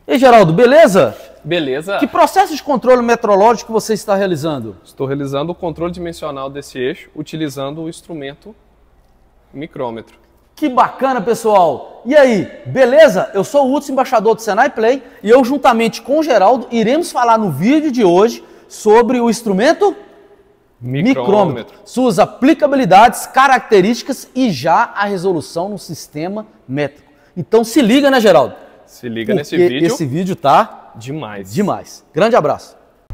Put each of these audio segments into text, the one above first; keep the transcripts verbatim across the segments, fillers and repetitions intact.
E aí, Geraldo, beleza? Beleza. Que processo de controle metrológico você está realizando? Estou realizando o controle dimensional desse eixo utilizando o instrumento micrômetro. Que bacana, pessoal! E aí, beleza? Eu sou o Hudson, embaixador do Senai Play, e eu, juntamente com o Geraldo, iremos falar no vídeo de hoje sobre o instrumento micrômetro, micrômetro, suas aplicabilidades, características e já a resolução no sistema métrico. Então se liga, né, Geraldo? Se liga nesse vídeo. Esse vídeo tá demais. Demais. Grande abraço.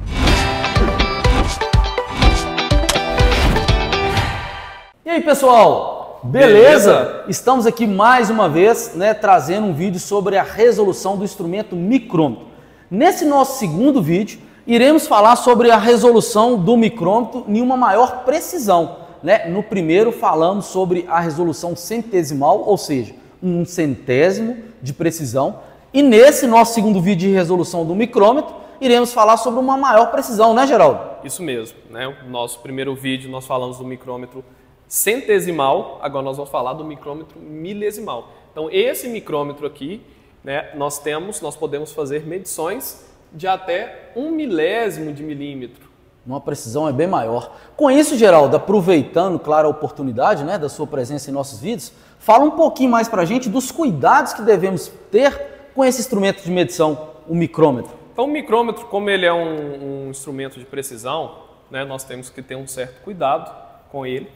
E aí, pessoal? Beleza? Beleza? Estamos aqui mais uma vez, né, trazendo um vídeo sobre a resolução do instrumento micrômetro. Nesse nosso segundo vídeo, iremos falar sobre a resolução do micrômetro em uma maior precisão, né? No primeiro falamos sobre a resolução centesimal, ou seja, um centésimo de precisão. E nesse nosso segundo vídeo de resolução do micrômetro, iremos falar sobre uma maior precisão, né, Geraldo? Isso mesmo, né? O nosso primeiro vídeo nós falamos do micrômetro centesimal, agora nós vamos falar do micrômetro milesimal. Então esse micrômetro aqui, né, nós temos, nós podemos fazer medições de até um milésimo de milímetro. Uma precisão é bem maior. Com isso, Geraldo, aproveitando, claro, a oportunidade, né, da sua presença em nossos vídeos, fala um pouquinho mais para a gente dos cuidados que devemos ter com esse instrumento de medição, o micrômetro. Então o micrômetro, como ele é um, um instrumento de precisão, né, nós temos que ter um certo cuidado com ele.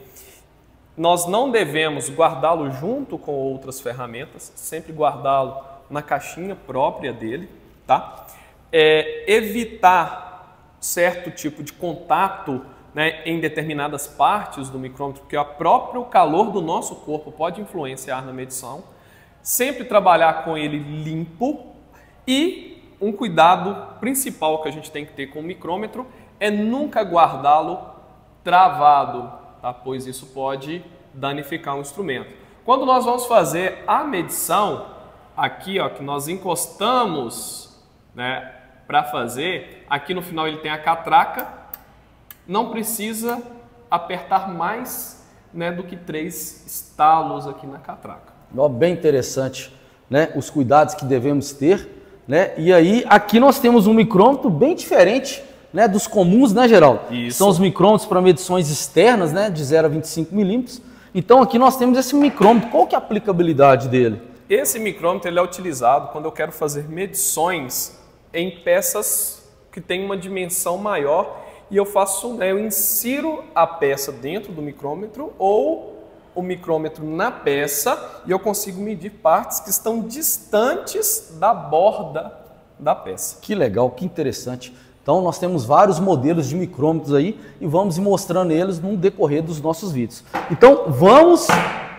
Nós não devemos guardá-lo junto com outras ferramentas, sempre guardá-lo na caixinha própria dele, tá? É, evitar certo tipo de contato, né, em determinadas partes do micrômetro, porque o próprio calor do nosso corpo pode influenciar na medição. Sempre trabalhar com ele limpo e um cuidado principal que a gente tem que ter com o micrômetro é nunca guardá-lo travado, tá? Pois isso pode danificar o instrumento. Quando nós vamos fazer a medição, aqui ó, que nós encostamos, né, para fazer, aqui no final ele tem a catraca, não precisa apertar mais, né, do que três estalos aqui na catraca. Oh, bem interessante, né, os cuidados que devemos ter, né, e aí aqui nós temos um micrômetro bem diferente, né, dos comuns, né, Geraldo? Isso. São os micrômetros para medições externas, né, de zero a vinte e cinco milímetros. Então aqui nós temos esse micrômetro. Qual que é a aplicabilidade dele? Esse micrômetro ele é utilizado quando eu quero fazer medições em peças que têm uma dimensão maior e eu faço, né, eu insiro a peça dentro do micrômetro ou o micrômetro na peça e eu consigo medir partes que estão distantes da borda da peça. Que legal, que interessante. Então nós temos vários modelos de micrômetros aí e vamos ir mostrando eles no decorrer dos nossos vídeos. Então vamos,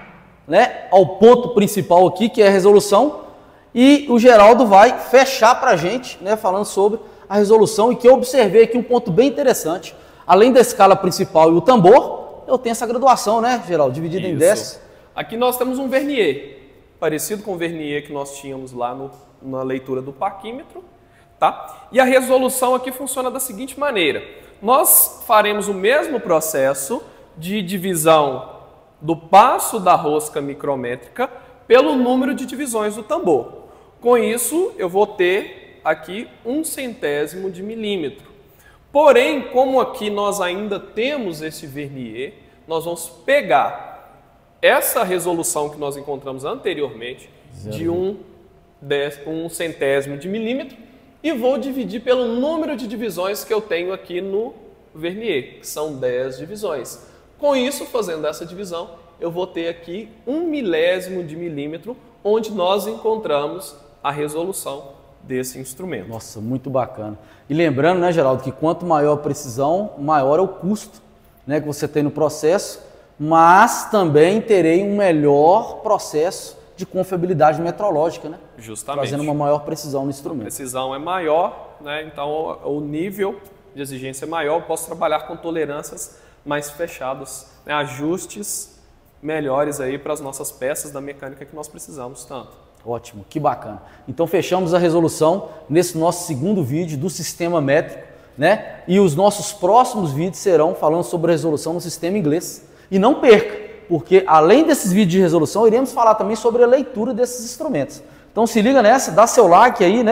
né, ao ponto principal aqui, que é a resolução, e o Geraldo vai fechar para a gente, né, falando sobre a resolução, e que eu observei aqui um ponto bem interessante. Além da escala principal e o tambor, eu tenho essa graduação, né, Geraldo, dividida em dez. Aqui nós temos um vernier, parecido com o vernier que nós tínhamos lá no, na leitura do paquímetro. Tá? E a resolução aqui funciona da seguinte maneira. Nós faremos o mesmo processo de divisão do passo da rosca micrométrica pelo número de divisões do tambor. Com isso, eu vou ter aqui um centésimo de milímetro. Porém, como aqui nós ainda temos esse vernier, nós vamos pegar essa resolução que nós encontramos anteriormente, Zero. de um, dez, um centésimo de milímetro, e vou dividir pelo número de divisões que eu tenho aqui no vernier, que são dez divisões. Com isso, fazendo essa divisão, eu vou ter aqui um milésimo de milímetro, onde nós encontramos a resolução desse instrumento. Nossa, muito bacana. E lembrando, né, Geraldo, que quanto maior a precisão, maior é o custo, né, que você tem no processo, mas também terei um melhor processo de confiabilidade metrológica, né? Justamente. Fazendo uma maior precisão no instrumento. A precisão é maior, né? Então o nível de exigência é maior, eu posso trabalhar com tolerâncias mais fechadas, né? Ajustes melhores aí para as nossas peças da mecânica que nós precisamos tanto. Ótimo, que bacana. Então fechamos a resolução nesse nosso segundo vídeo do sistema métrico, né? E os nossos próximos vídeos serão falando sobre a resolução no sistema inglês. E não perca, porque além desses vídeos de resolução, iremos falar também sobre a leitura desses instrumentos. Então se liga nessa, dá seu like aí, né?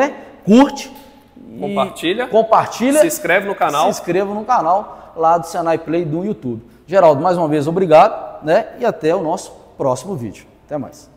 curte, compartilha, compartilha, se inscreve no canal, se inscreva no canal lá do Senai Play do YouTube. Geraldo, mais uma vez, obrigado, né? E até o nosso próximo vídeo. Até mais.